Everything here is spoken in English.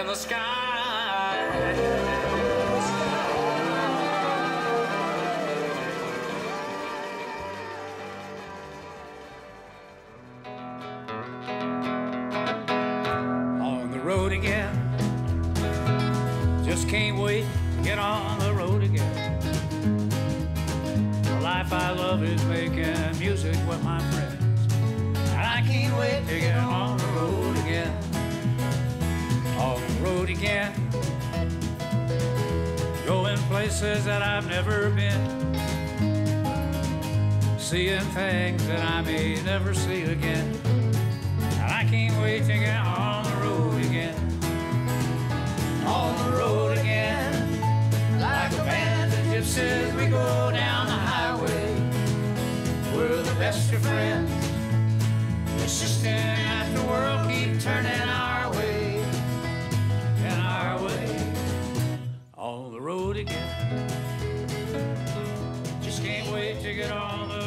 the sky. On the road again, just can't wait to get on the road again. The life I love is making music with my friends, and I can't wait to get on the road again. On the road again, going places that I've never been, seeing things that I may never see again, and I can't wait to get on the road again. On the road again, like a band of gypsies, we go down the highway. We're the best of friends, persisting at the world keep turning our way, and our way. On the road again, just can't wait to get on the